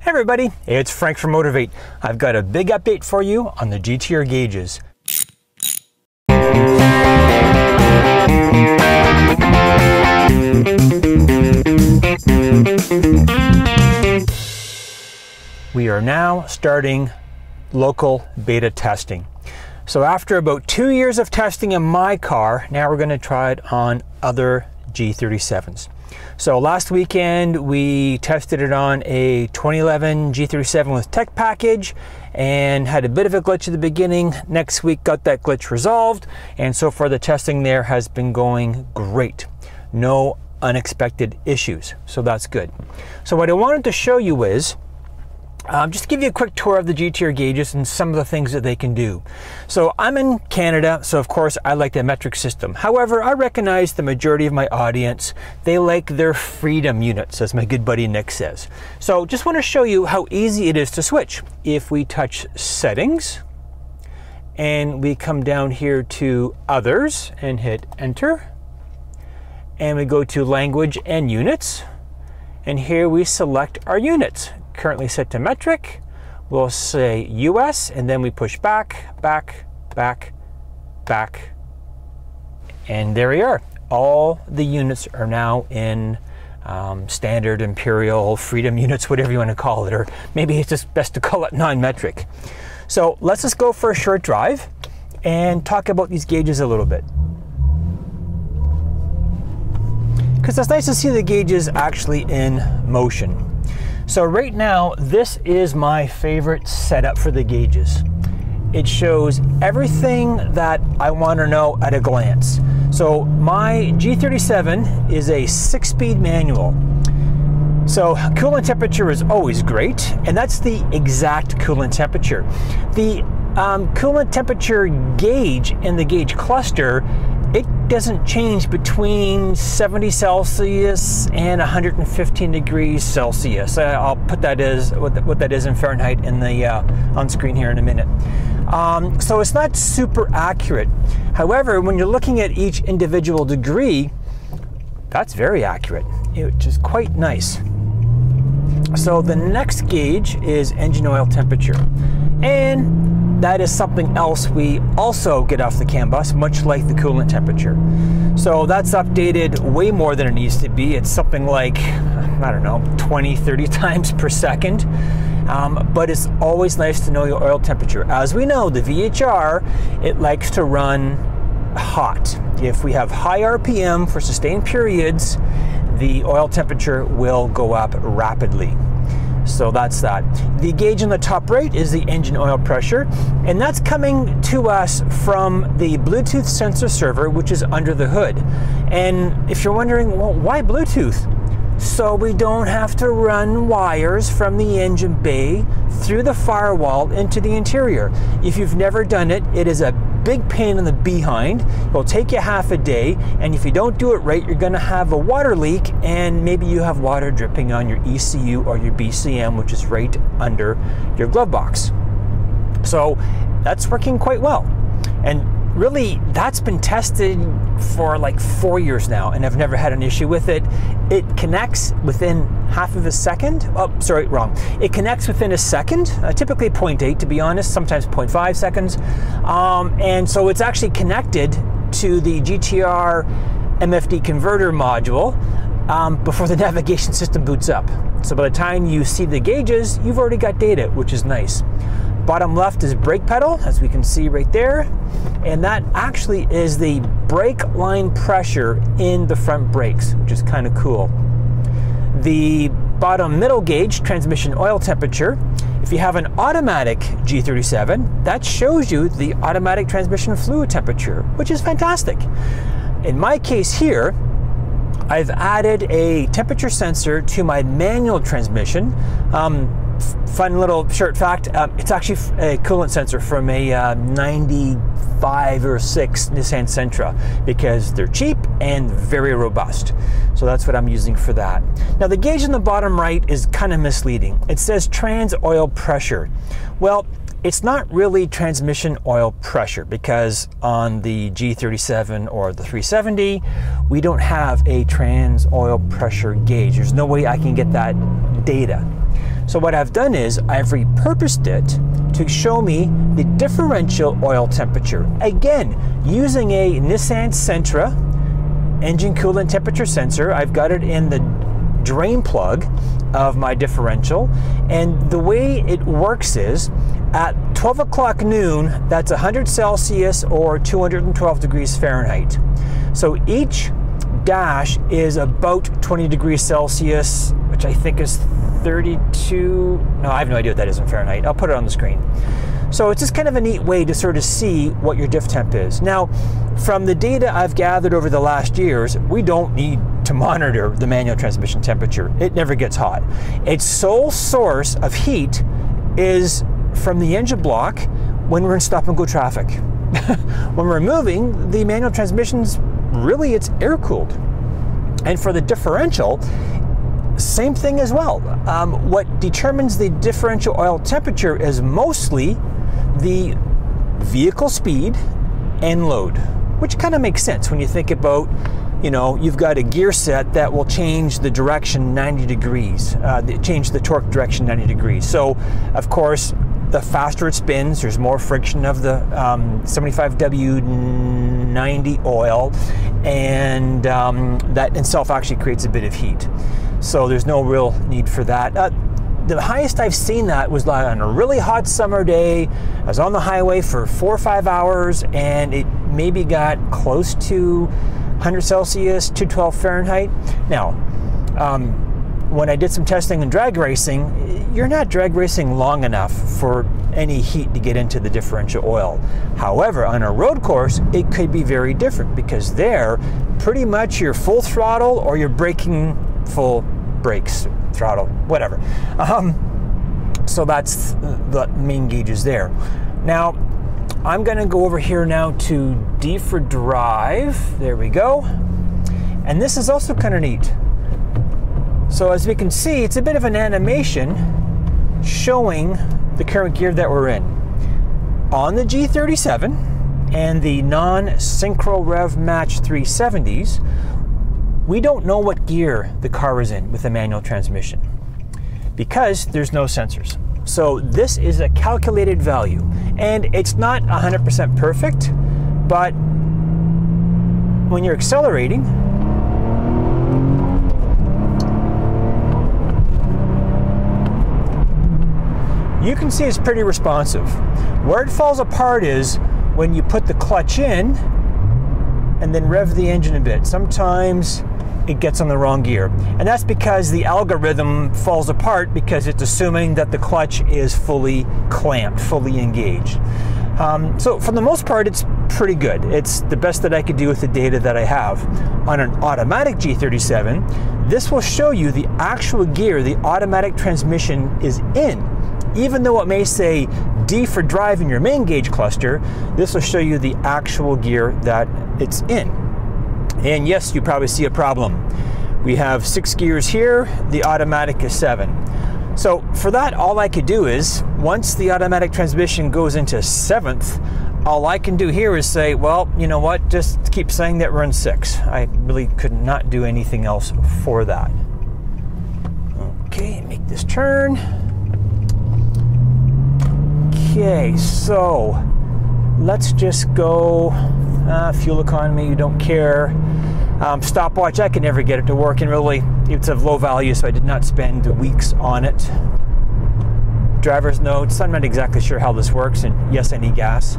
Hey everybody, it's Frank from Motorvate. I've got a big update for you on the GTR gauges. We are now starting local beta testing. So after about 2 years of testing in my car, now we're going to try it on other G37s. So last weekend we tested it on a 2011 G37 with tech package and had a bit of a glitch at the beginning. Next week got that glitch resolved, and so far the testing there has been going great. No unexpected issues, so that's good. So what I wanted to show you is just to give you a quick tour of the GTR gauges and some of the things that they can do. So I'm in Canada, so of course I like the metric system. However, I recognize the majority of my audience, they like their freedom units, as my good buddy Nick says. So just want to show you how easy it is to switch. If we touch settings and we come down here to others and hit enter, and we go to language and units, and here we select our units. Currently set to metric, we'll say US, and then we push back, back, back, back, and there we are. All the units are now in standard, imperial, freedom units, whatever you want to call it, or maybe it's just best to call it non-metric. So let's just go for a short drive and talk about these gauges a little bit, because it's nice to see the gauges actually in motion. So right now, this is my favorite setup for the gauges. It shows everything that I want to know at a glance. So my G37 is a 6-speed manual. So coolant temperature is always great, and that's the exact coolant temperature. The coolant temperature gauge in the gauge cluster, it doesn't change between 70 Celsius and 115 degrees Celsius. I'll put that as what that is in Fahrenheit in the on screen here in a minute. So it's not super accurate. However, when you're looking at each individual degree, that's very accurate, which is quite nice. So the next gauge is engine oil temperature, and that is something else we also get off the CAN bus, much like the coolant temperature. So that's updated way more than it needs to be. It's something like, I don't know, 20, 30 times per second. But it's always nice to know your oil temperature. As we know, the VHR, it likes to run hot. If we have high RPM for sustained periods, the oil temperature will go up rapidly. So that's that. The gauge on the top right is the engine oil pressure, and that's coming to us from the Bluetooth sensor server, which is under the hood. And if you're wondering, well, why Bluetooth? So we don't have to run wires from the engine bay through the firewall into the interior. If you've never done it, it is a big pain in the behind. It will take you half a day, and if you don't do it right, you're going to have a water leak, and maybe you have water dripping on your ECU or your BCM, which is right under your glove box. So that's working quite well. And really, that's been tested for like 4 years now, and I've never had an issue with it. It connects within half of a second. Oh, sorry, wrong. It connects within a second, typically 0.8 to be honest, sometimes 0.5 seconds. And so it's actually connected to the GTR MFD Converter module before the navigation system boots up. So by the time you see the gauges, you've already got data, which is nice. Bottom left is brake pedal, as we can see right there, and that actually is the brake line pressure in the front brakes, which is kind of cool. The bottom middle gauge, transmission oil temperature. If you have an automatic G37, that shows you the automatic transmission fluid temperature, which is fantastic. In my case here, I've added a temperature sensor to my manual transmission. Fun little short fact, it's actually a coolant sensor from a 95 or 6 Nissan Sentra, because they're cheap and very robust. So that's what I'm using for that. Now the gauge on the bottom right is kind of misleading. It says trans oil pressure. Well, it's not really transmission oil pressure, because on the G37 or the 370, we don't have a trans oil pressure gauge. There's no way I can get that data. So what I've done is I've repurposed it to show me the differential oil temperature. Again, using a Nissan Sentra engine coolant temperature sensor. I've got it in the drain plug of my differential, and the way it works is at 12 o'clock noon, that's 100 Celsius or 212 degrees Fahrenheit. So each dash is about 20 degrees Celsius, which I think is 32, no, I have no idea what that is in Fahrenheit. I'll put it on the screen. So it's just kind of a neat way to sort of see what your diff temp is. Now, from the data I've gathered over the last years, we don't need to monitor the manual transmission temperature. It never gets hot. Its sole source of heat is from the engine block when we're in stop and go traffic. When we're moving, the manual transmission's really, it's air cooled. And for the differential, same thing as well. What determines the differential oil temperature is mostly the vehicle speed and load, which kind of makes sense when you think about, you know, you've got a gear set that will change the direction 90 degrees, change the torque direction 90 degrees. So, of course, the faster it spins, there's more friction of the 75W90 oil, and that itself actually creates a bit of heat. So there's no real need for that. The highest I've seen that was on a really hot summer day. I was on the highway for 4 or 5 hours, and it maybe got close to 100 Celsius, 212 Fahrenheit. Now, when I did some testing and drag racing, you're not drag racing long enough for any heat to get into the differential oil. However, on a road course, it could be very different, because there, pretty much you're full throttle or you're braking full brakes, throttle, whatever. So that's the main gauges there. Now, I'm gonna go over here now to D for drive. There we go. And this is also kind of neat. So as we can see, it's a bit of an animation showing the current gear that we're in. On the G37 and the non-synchro rev match 370s, we don't know what gear the car is in with a manual transmission because there's no sensors. So this is a calculated value, and it's not 100% perfect, but when you're accelerating, you can see it's pretty responsive. Where it falls apart is when you put the clutch in and then rev the engine a bit. Sometimes it gets on the wrong gear. And that's because the algorithm falls apart because it's assuming that the clutch is fully clamped, fully engaged. So for the most part, it's pretty good. It's the best that I could do with the data that I have. On an automatic G37, this will show you the actual gear the automatic transmission is in. Even though it may say D for drive in your main gauge cluster, this will show you the actual gear that it's in. And yes, you probably see a problem. We have 6 gears here, the automatic is 7. So for that, all I could do is, once the automatic transmission goes into 7th, all I can do here is say, well, you know what, just keep saying that we're in 6. I really could not do anything else for that. Okay, make this turn. Okay, so let's just go fuel economy, you don't care. Stopwatch, I can never get it to work, and really it's of low value, so I did not spend weeks on it. Driver's notes, I'm not exactly sure how this works, and yes, I need gas.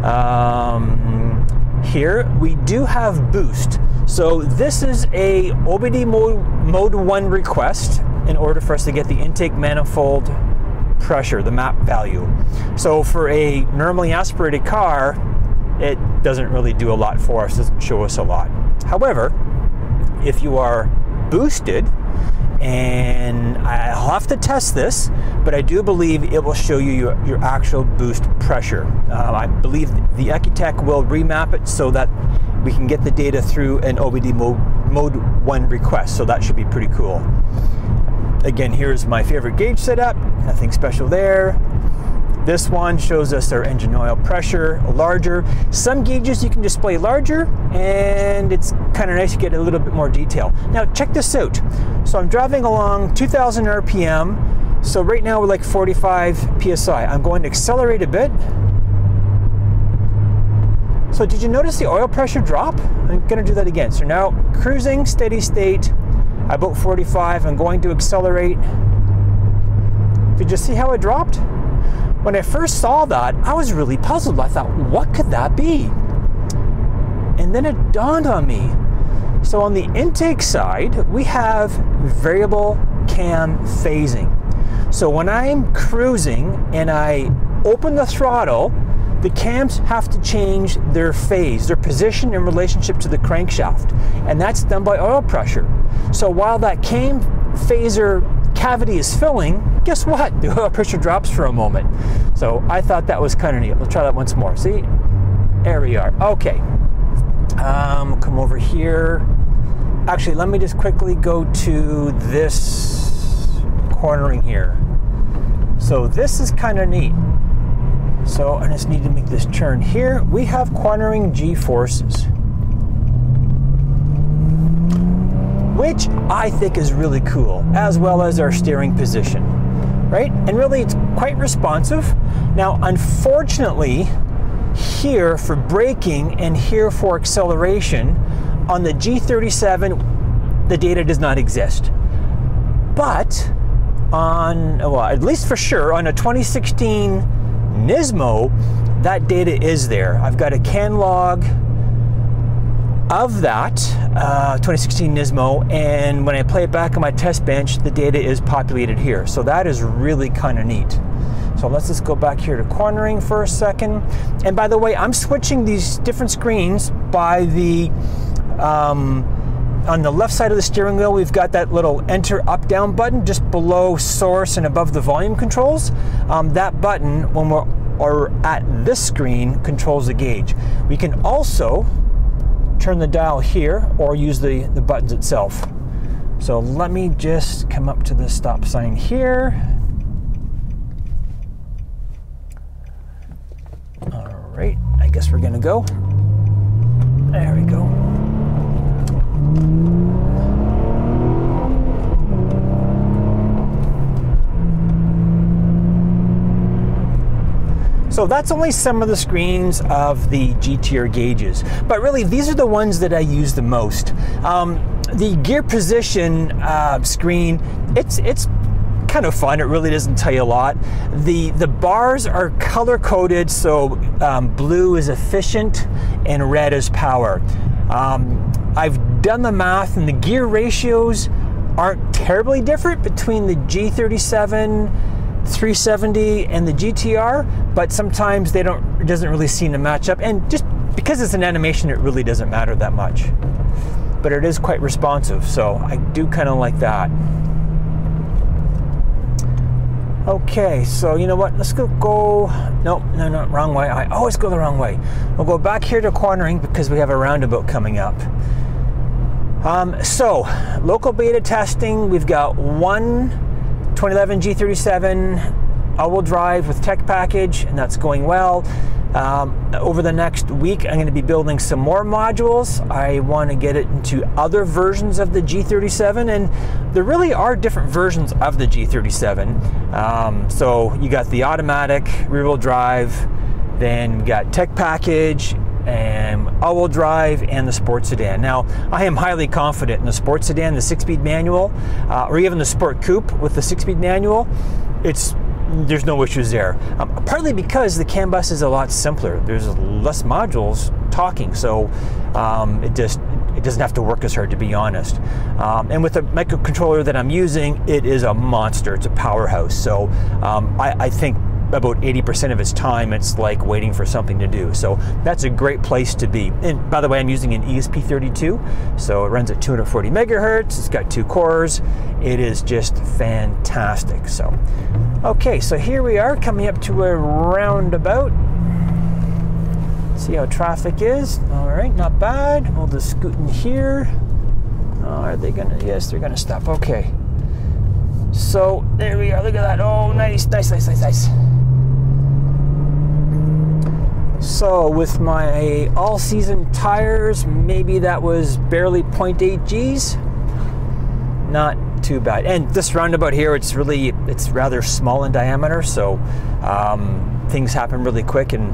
Here we do have boost. So this is a OBD mode 1 request in order for us to get the intake manifold pressure, the map value. So for a normally aspirated car, it doesn't really do a lot for us, doesn't show us a lot. However, if you are boosted, and I'll have to test this, but I do believe it will show you your actual boost pressure. I believe the Ecutech will remap it so that we can get the data through an OBD mode 1 request, so that should be pretty cool. Again, here's my favorite gauge setup, nothing special there. This one shows us our engine oil pressure, larger. Some gauges you can display larger, and it's kind of nice to get a little bit more detail. Now check this out. So I'm driving along 2000 RPM, So right now we're like 45 PSI. I'm going to accelerate a bit. So did you notice the oil pressure drop? I'm gonna do that again. So now cruising, steady state, about 45. I'm going to accelerate. Did you see how it dropped? When I first saw that, I was really puzzled. I thought, what could that be? And then it dawned on me. So on the intake side, we have variable cam phasing. So when I'm cruising and I open the throttle, the cams have to change their phase, their position in relationship to the crankshaft. And that's done by oil pressure. So while that cam phaser cavity is filling, guess what? The oil pressure drops for a moment. So I thought that was kind of neat. We'll try that once more. See? There we are. Okay. Come over here. Actually, let me just quickly go to this cornering here. So this is kind of neat. So I just need to make this turn here. We have cornering G-forces, which I think is really cool, as well as our steering position, right? And really it's quite responsive. Now, unfortunately, here for braking and here for acceleration, on the G37, the data does not exist. But on, well, at least for sure, on a 2016 Nismo, that data is there. I've got a CAN log of that 2016 Nismo, and when I play it back on my test bench, the data is populated here. So that is really kind of neat. So let's just go back here to cornering for a second. And by the way, I'm switching these different screens by the on the left side of the steering wheel, we've got that little enter up down button just below source and above the volume controls. That button, when we're at this screen, controls the gauge. We can also turn the dial here or use the buttons itself. So let me just come up to the stop sign here. All right, I guess we're gonna go. There we go. So that's only some of the screens of the GTR gauges, but really these are the ones that I use the most. The gear position screen, it's kind of fun. It really doesn't tell you a lot. The bars are color coded, so blue is efficient and red is power. I've done the math, and the gear ratios aren't terribly different between the G37 370 and the GTR, but sometimes it doesn't really seem to match up, and just because it's an animation, it really doesn't matter that much. But it is quite responsive, so I do kind of like that. Okay, so you know what, let's go, no, wrong way. I always go the wrong way. We'll go back here to cornering because we have a roundabout coming up. So, local beta testing, we've got one 2011 G37 all-wheel drive with tech package, and that's going well. Over the next week, I'm going to be building some more modules. I want to get it into other versions of the G37, and there really are different versions of the G37. So you got the automatic rear-wheel drive, then you got tech package, and all-wheel drive, and the sport sedan. Now, I am highly confident in the sport sedan, the 6-speed manual, or even the sport coupe with the 6-speed manual. There's no issues there. Partly because the CAN bus is a lot simpler. There's less modules talking, so it doesn't have to work as hard, to be honest. And with the microcontroller that I'm using, it is a monster. It's a powerhouse. So I think about 80% of its time, it's like waiting for something to do. So that's a great place to be. And by the way, I'm using an ESP32, so it runs at 240 megahertz. It's got 2 cores. It is just fantastic. So, okay, so here we are coming up to a roundabout. See how traffic is. All right, not bad. We'll just scoot in here. Oh, are they gonna? Yes, they're gonna stop. Okay. So there we are. Look at that. Oh, nice. So with my all-season tires, maybe that was barely 0.8 Gs. Not too bad. And this roundabout here, it's rather small in diameter, so things happen really quick, and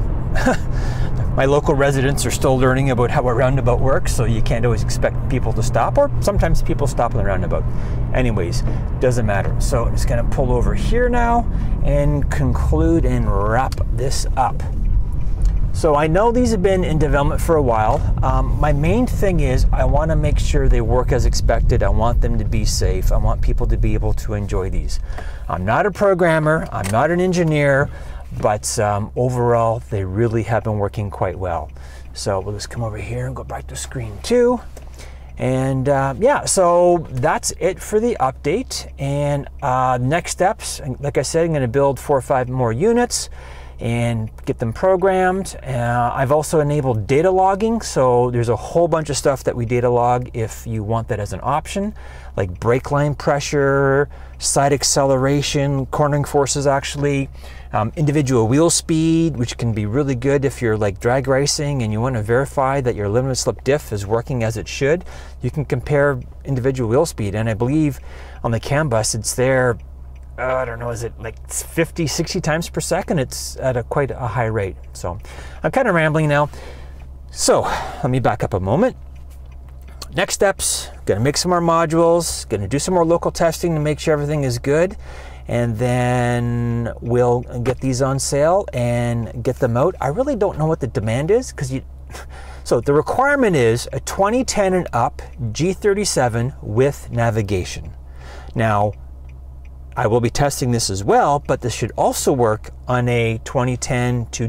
my local residents are still learning about how a roundabout works, so you can't always expect people to stop, or sometimes people stop in the roundabout. Anyways, doesn't matter. So I'm just gonna pull over here now and conclude and wrap this up. So I know these have been in development for a while. My main thing is I want to make sure they work as expected. I want them to be safe. I want people to be able to enjoy these. I'm not a programmer, I'm not an engineer, but overall they really have been working quite well. So we'll just come over here and go back to screen 2. And yeah, so that's it for the update. And next steps, like I said, I'm going to build 4 or 5 more units and get them programmed. I've also enabled data logging, so there's a whole bunch of stuff that we data log if you want that as an option, like brake line pressure, side acceleration, cornering forces actually, individual wheel speed, which can be really good if you're like drag racing and you want to verify that your limited slip diff is working as it should. You can compare individual wheel speed, and I believe on the CAN bus it's there, I don't know, is it like 50, 60 times per second? It's at quite a high rate. So I'm kind of rambling now. So let me back up a moment. Next steps, gonna make some more modules, gonna do some more local testing to make sure everything is good. And then we'll get these on sale and get them out. I really don't know what the demand is, because so the requirement is a 2010 and up G37 with navigation. Now, I will be testing this as well, but this should also work on a 2010 to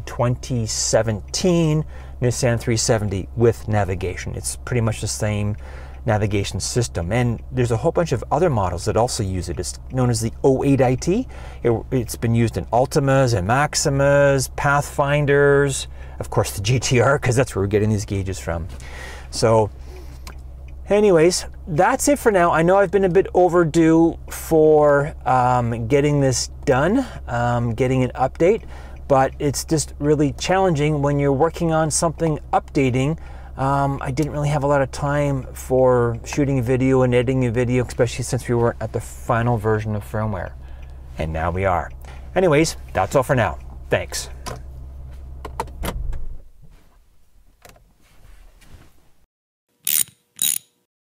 2017 Nissan 370 with navigation. It's pretty much the same navigation system, and there's a whole bunch of other models that also use it. It's known as the 08 IT. It's been used in Ultimas and Maximas, Pathfinders, of course the GTR, because that's where we're getting these gauges from. So anyways, that's it for now. I know I've been a bit overdue for getting this done, getting an update, but it's just really challenging when you're working on something updating. I didn't really have a lot of time for shooting a video and editing a video, especially since we weren't at the final version of firmware. And now we are. Anyways, that's all for now. Thanks.